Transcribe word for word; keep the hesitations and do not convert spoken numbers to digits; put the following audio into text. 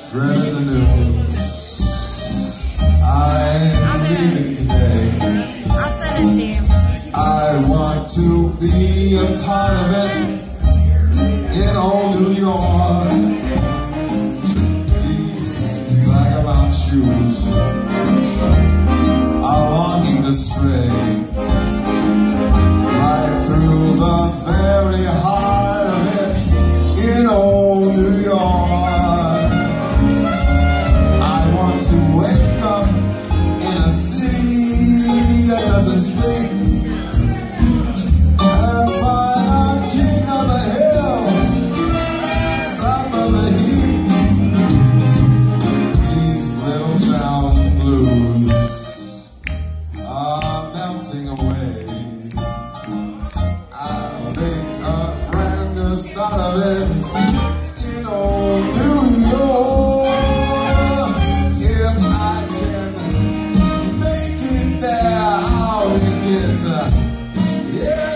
spread the news. I'm leaving today. I'll send it to you. I want to be a part of it in old New York. These vagabond shoes are longing to stray right through the very heart of it in old New York. I want to wake up in a city that doesn't sleep and find a king of the hill, top of the heap. These little town blues are melting away. I'll make a brand new start of it in old New York. If I can make it there, I'll make it. Yeah.